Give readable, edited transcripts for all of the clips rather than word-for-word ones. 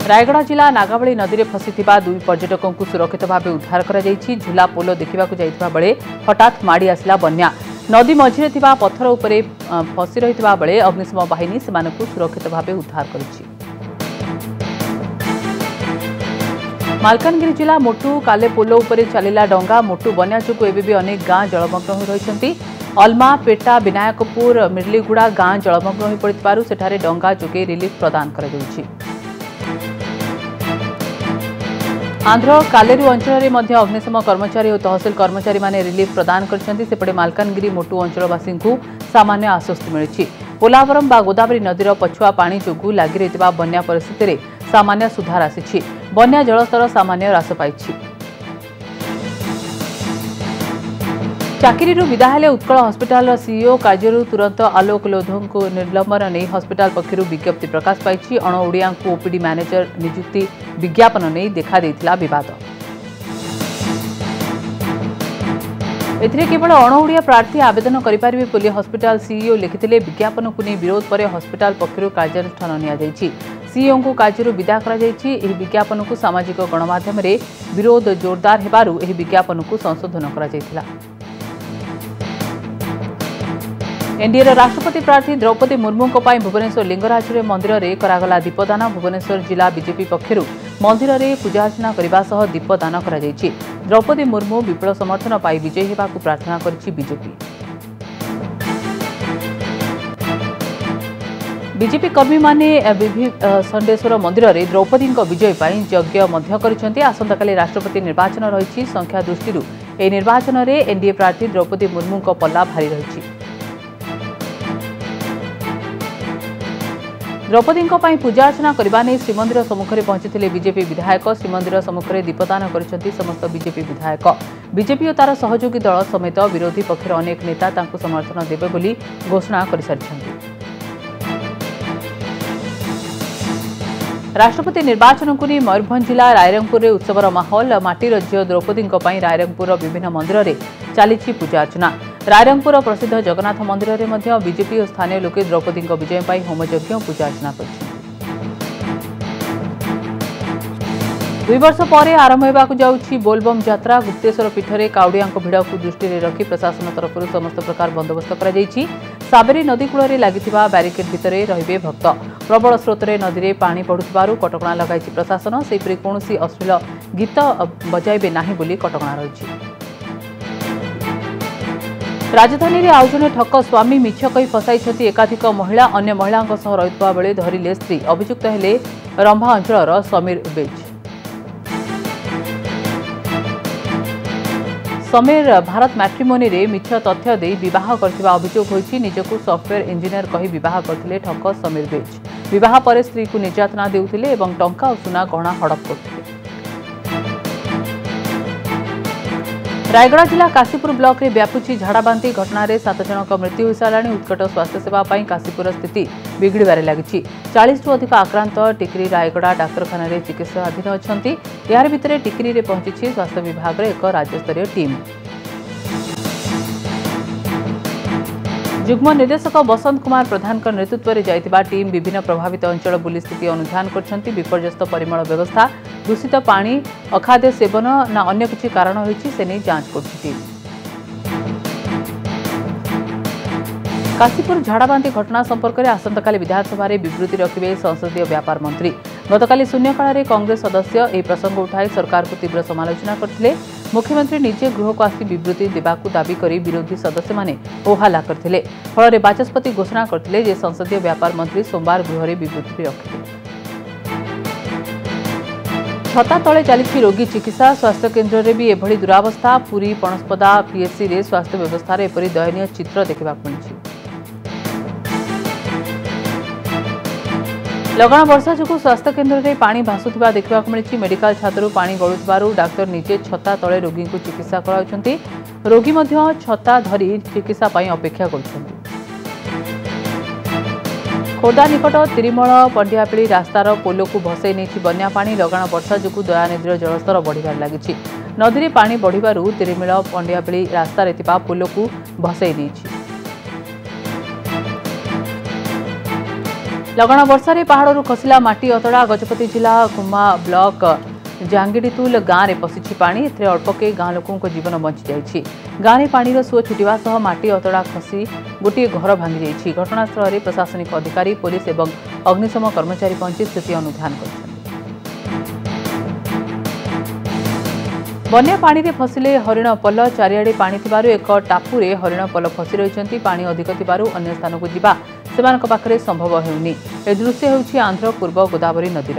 रायगढ़ जिला नागावली नदी में फसी दुई पर्यटकों को सुरक्षित भाव उद्धार कर झूला पोल देखा जाइता बेले हठात माड़ी आसला बन्या नदी मझिरे पत्थर उपरे फसी रही बेले अग्निशम बाहिनी से सुरक्षित भाव उद्धार कर मालकानगिरी जिला मोटू काले पोल उपरे चलिला डंगा मोटू बन्या जोगु एबे भी अनेक गाँ जलमग्न हो रही अलमा पेटा विनायकपुर मिर्लीगुड़ा गाँ जलमग्न हो पड़ू सेठारे डंगा जोगे रिलीफ प्रदान कर आंध्र कालेरू अंचल में अग्निशम कर्मचारी और तहसिल कर्मचारी माने रिलीफ प्रदान करपटे मालकानगिरी मोटू अंचलवासी को सामान्य आश्वस्ति मिली पोलावरम बा गोदावरी नदीर पछुआ पानी जोगु लगी रही बन्या परिस्थिति में सामान्य सुधार आसी बन्या जलस्तर सामान्य ह्रास पाई चाकरी विदा हेले उत्कल हस्पिटाल सीईओ कार्य तुरंत आलोक लोधों को निलंबन नहीं हस्पिटाल पक्षर विज्ञप्ति प्रकाश पाई अणओडिया को ओपीडी मैनेजर नियुक्ति विज्ञापन नहीं देखा देथिला विवाद एथिरे केवल अणओडिया प्रार्थी आवेदन करिपारिबे बोली हस्पिटाल सीईओ लिखिथिले विज्ञापन को नहीं विरोध पर हस्पिटाल पक्षर कार्यानुष्ठान निया जायछि सीईओ को कार्य विदा करा जायछि एही विज्ञापन को सामाजिक गणमाध्यम रे विरोध जोरदार हेबारु एही विज्ञापन को संशोधन करा जायथिला एनडीए राष्ट्रपति प्रार्थी द्रौपदी मुर्मू भुवनेश्वर लिंगराज मंदिर में करागला दीपदान भुवनेश्वर जिला बीजेपी पक्षर मंदिर में पूजार्चना करने सह दीपदान कर द्रौपदी मुर्मू विपुल समर्थन पाई विजयी होगा प्रार्थना करिछि बीजेपी कर्मी माने संडेश्वर मंदिर में द्रौपदी विजय पाई यज्ञ करिसेंति आसंताकाली राष्ट्रपति निर्वाचन रही संख्या दृष्टि ए निर्वाचन में एनडीए प्रार्थी द्रौपदी मुर्मू पल्ला भारी रही द्रौपदी पूजार्चना करने श्रीमंदिर सम्मुखें पहुंची बीजेपी विधायक श्रीमंदिर सम्मुखें दीपदान कर समस्त बीजेपी विधायक बीजेपी और तार सहयोगी दल समेत विरोधी पक्षर अनेक नेता समर्थन देवे बोली घोषणा कर राष्ट्रपति निर्वाचन को मयूरभंज जिला रायरंगपुर उत्सवर माहौल माटीर झील द्रौपदी रायरंगपुर विभिन्न मंदिर में चली पूजार्चना रायरंगपुर प्रसिद्ध जगन्नाथ मंदिर में बीजेपी और स्थानीय लोके द्रौपदी विजय पर होमयज्ञ पूजार्चना कर 2 वर्ष पर आरंभ होगा जाऊँगी बोलबम यात्रा गुप्तेश्वर पीठ में काउड़िया भिड़ को दृष्टि रखी प्रशासन तरफ समस्त प्रकार बंदोबस्त कर साबेरी नदी कूल में लगी ब्यारिकेड भितर रे भक्त प्रबल स्रोत में नदी में पानी बढ़ुवर कटकणा लगाई प्रशासन सेपरी कौन अश्लील गीत बजाइबे नहीं बोली कटकणा रही राजधानी में आउ जने ठक स्वामी मिछ कही फसाई एकाधिक महिला अन्य महिलांक सह रहितबा बेले धरिले स्त्री अभियुक्त हेले रंभा अंचलर समीर बेज समीर भारत मैट्रिमोनी रे मिछ तथ्य दे विवाह करथिबा अभियोग होईछि निजको सॉफ्टवेयर इंजीनियर कही विवाह करथिले ठक समीर बेज विवाह पर स्त्री को निर्यातना देउथिले एवं टंका और सुना गहना हड़प करथिले रायगढ़ जिला काशीपुर ब्लॉक रे व्यापुची झाड़ाबांती घटना रे 7 जनक मृत्यु हो साराणी उत्कट स्वास्थ्य सेवा पाई काशीपुर स्थिति बिगड़बारे लगी 40 रु अधिक आक्रांत टिकरी रायगढ़ डाक्तरखाना रे चिकित्साधीन अछंती यार भितरे टिकरी रे पहुंची स्वास्थ्य विभाग रे एक राज्यस्तरीय टीम जुग्म निर्देशक बसंत कुमार प्रधान नेतृत्व में जाइतिबा टीम विभिन्न प्रभावित अंचल बुली स्थिति अनुधान करछंती विपर्यस्त परिमल व्यवस्था दूषित पानी अखाद्य सेवन ना अन्य किछि कारण होईछि से नहीं जांच करछि काशीपुर झाड़ाबांती घटना संपर्क में आसंताकाली विधानसभा विवृत्ति रखिबे संसदीय व्यापार मंत्री गतकाली शून्यकाल में कांग्रेस सदस्य यह प्रसंग उठाई सरकार को तीव्र समालोचना करथिले मुख्यमंत्री निजे गृह को आसी विवृत्ति देबाकू दाबी करी विरोधी सदस्य माने होहल्ला करथिले फल बाचस्पति घोषणा करथिले जे संसदीय व्यापार मंत्री सोमवार गृह में विवृत्ति रखिबे छता तले चली रोगी चिकित्सा स्वास्थ्य केन्द्र में भी एभली दुरावस्था पुरी पणस्पदा पीएचसी रे स्वास्थ्य व्यवस्था एपरी दयनीय चित्र देखा मिली लगन वर्षा जो स्वास्थ्य केन्द्र में पानी भासुवा देखा मिली मेडिकल छात्र पानी गलुवर डाक्तर निजे छता तले रोगी को चिकित्सा कराउछंती रोगी छता धरी चिकित्सा अपेक्षा कर खोर्धा निकट तिरिमल पंडियापिली रास्तार पोल को भसई नहीं बन्या पानी लगाण वर्षा जो दयानिधिर जलस्तर बढ़िबार लगी नदी में पानी बढ़िबारु तिरिमल पंडियापिली रास्तार पोल को भसई नहीं लगन वर्षा पहाड़ू खसला माटी अतड़ा गजपति जिला गुम्मा ब्लॉक जांगिडीतुल गाँव में पशिछि पानी एथिरे अल्पके गाँ लोकों जीवन बंची जाइछि। गाँव में पानी सुओ छुटिवा सह माटी अतड़ा खसी गोटे घर भांगी जाइछि। घटनास्थल में प्रशासनिक अधिकारी पुलिस और अग्निशम कर्मचारी पहुंची स्थिति अनुधान कर बन्या पानी में फसिले हरिण पल चारिआडे पानी थिबारु एक टापुरे हरिण पल फसी रहिसंती। पानी अधिक थिबारु अन्य स्थान को जिबा सेमानक पाखरे संभव हेउनी। ए दृश्य हेउछि आंध्र पूर्व गोदावरी नदीर।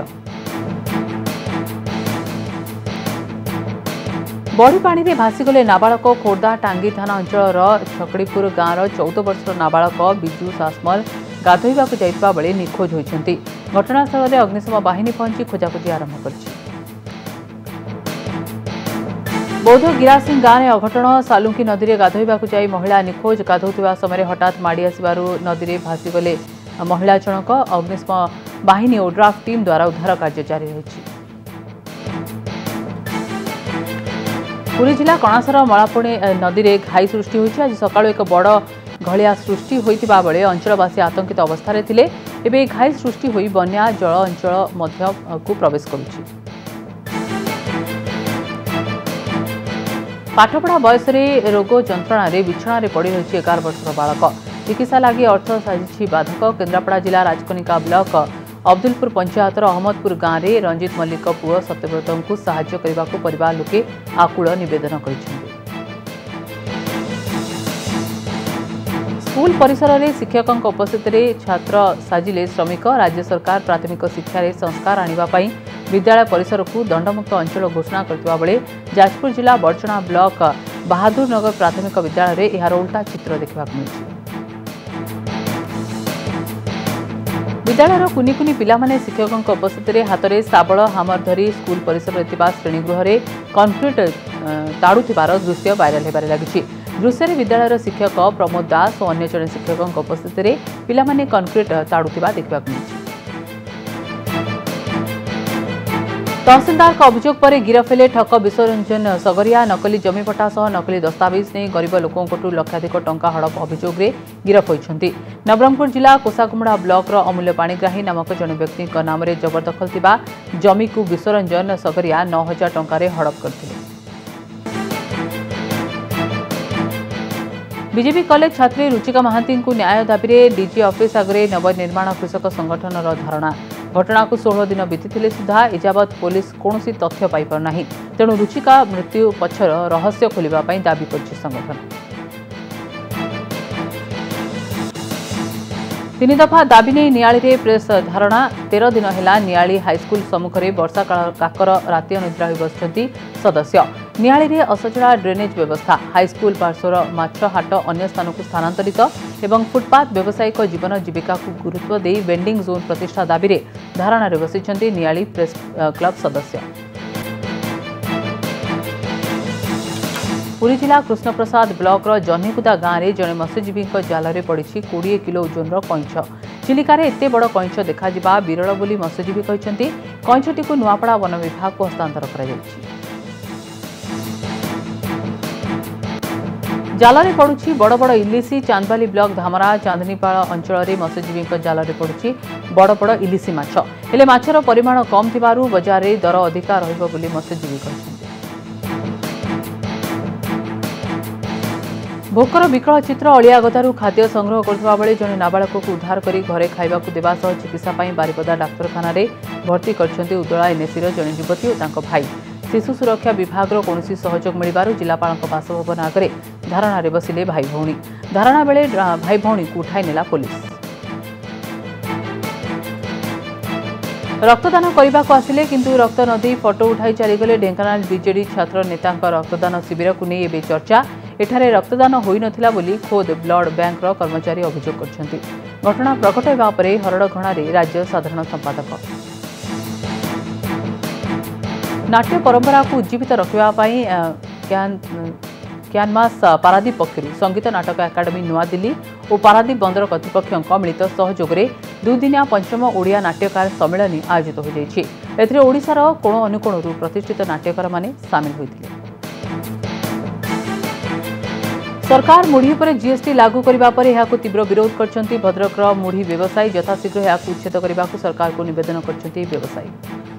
बड़ी पानी में भासीगले नाबालक खोर्धा टांगी थाना अंचल छकड़ीपुर गाँवर 14 वर्षर नाबालक बिजू सासमल गाधोइबा जाइतबा बेले निखोज होइछंती। घटनास्थल में अग्निशम बाहिनी पहुंची खोजाखोजी आरंभ करछि। बौद्ध गिरासिंह गाँव में अघटन सालुंकी नदी में गाधोइबा जाई महिला निखोज। गाधोउथिबा समय हठात माड़ी आसिबारु नदी में भासीगले महिला जनक। अग्निशम बाहिनी और ड्राफ्ट टीम द्वारा उद्धार कार्य जारी रही। पुरी जिला कणासर मलापुणी नदी में घाई सृष्टि होइछि। आज सकाळु एक बड़ घलिया सृष्टि होइतिबा बेले अंचलवासी आतंकित अवस्था थिले। एबे घाई सृष्टि होई बन्या जल अंचल मध्य को प्रवेश करुछि। पाठपढ़ा बयस रोग जंत्रणा बिछणारे पड़ रही 11 वर्षर बालक। चिकित्सा लगी अर्थ साजिछि बाधक। केन्द्रापड़ा जिला राजकनिका ब्लॉक अब्दुलपुर पंचायतर अहमदपुर गाँव में रंजित मल्लिक पुओ सत्यव्रत को साहाय्य करने को परिवार लोके आकुल निवेदन करिसेंति। स्कूल परिसर में शिक्षकों उपस्थित छात्र साजिले श्रमिक। राज्य सरकार प्राथमिक शिक्षा संस्कार आने विद्यालय परिसर को दंडमुक्त अंचल घोषणा करथिबा बेले जाजपुर जिला बड़चना ब्लॉक बहादुर नगर प्राथमिक विद्यालय में यार उल्टा चित्र देखा मिली। विद्यालय कुनि कुनि पिला माने शिक्षकों उपस्थित हाथ में शाबल हामर धरी स्कूल परिसर में श्रेणीगृह में कंक्रीट ताड़ुथिबार दृश्य वायरल होबार लागिछि। दृश्य विद्यालय शिक्षक प्रमोद दास और अन्य जड़े शिक्षकों उपस्थित पिला माने कंक्रीट ताड़ुथिबा देखा मिली। तहसीलदार का अभियोग पर गिरफ हेले ठक विश्वरंजन सगरिया। नकली जमीपट्टा सह नकली दस्तावेज नहीं गरीब लोकों लक्षाधिक टंका हड़प अभियोग में गिरफ होइछंती। नवरंगपुर जिला कोसाकुमुड़ा ब्लॉक अमूल्य पाणिग्राही नामक जन व्यक्ति नाम जबरदखल थिबा जमी को विश्वरंजन सगरिया 9,000 टंका हड़प करथिले। बीजेपी कॉलेज छात्री रुचिका महांती को न्याय दाबी में डीजी ऑफिस आगे नवनिर्माण कृषक संगठन धारणा। घटना को 16 दिन बीती सुधा एजावत पुलिस कौन तथ्य पाई पारना। तेणु रुचिका मृत्यु पछर रहस्य खोलिबा दाबी करछि संगठन। 3 दफा दाबी नहीं नियाली प्रेस धारणा। 13 दिन है नियाली हाईस्कल सम्मुख में वर्षा काकर राति अनिद्रा हो बसुंट सदस्य। नियाली असजड़ा ड्रेनेज व्यवस्था हाईस्कल पार्श्वर माछ हाट अन्य स्थान को स्थानांतरित एवं फुटपाथ व्यावसायिक जीवन जीविका को गुरुत्व दे वेंडिंग जोन प्रतिष्ठा दाबी में धारणा बसिंट नियाली प्रेस क्लब सदस्य। पुरी जिला कृष्णप्रसाद ब्लॉक जह्नीकुदा गाँव में जड़े मत्स्यजीवी जाल में पड़ी 20 किलो ओजन कईछ। चिलिकार एत बड़ कईछ देखा विरल बोली मत्स्यजीवी कहते। कईछटी को नुआपड़ा वन विभाग को हस्तांतर कर जाल में पड़ुछि बड़ बड़ इलिसी। चांदबाली ब्लॉक धामरा चांदनीपाल अंचल में मत्स्यजीवी जाल में पड़ुछि बड़ बड़ इलिसी माछ। हेले माछर परिमाण कम थिबारु बजार में दर अधिका रहिबो बोली मत्स्यजीवी कहते। भोकर विकल चित्र अलिया गदारू खाद्य संग्रह करथिबा बेले जने नाबालक को उद्धार करी घरे खाइबाकू देबा सह चिकित्सा पाई बारिपदा डाक्तरखाना रे भर्ती करछन्ती उदला एनएसीर जने युवती और तांको भाई। शिशु सुरक्षा विभाग कौनसी सहयोग मिलबारु जिलापालक बासभवन आगे धारणा रे बसिले भाई भौणी। धारणा बेले भाई भौणी को उठाई नेला पुलिस। रक्तदान करने को आसिले किंतु रक्त नदी फटो उठाई चलीगले। ढेंकानाल बीजेडी छात्र नेता रक्तदान शिविर को नहीं एबे चर्चा। एठारे रक्तदान होई नथिला बोली खोद ब्लड बैंक कर्मचारी अभियोग करछन्ती। घटना प्रकट होगा पर हरड़घणारे राज्य साधारण संपादक। नाट्य परंपरा को उज्जीवित रखापी क्यानमास पारादीप पक्षर संगीत नाटक एकाडेमी नुआदिल्ली और पारादीप बंदर कर्तृपक्षों मिलित सहयोग में 2 दिनिया पंचम ओडिया नाट्यकार सम्मेलन आयोजित हो जाइछि। एथिरे ओडिशार कोण अनुकोणरू प्रतिष्ठित नाट्यकार माने सामिल होइथिले। सरकार मुढ़ी पर जीएसटी लागू करने पर यह तीव्र विरोध करछंती भद्रकर मुढ़ी व्यवसायी यथाशीघ्र यह उच्छेद करने को सरकार को निवेदन करछंती व्यवसायी।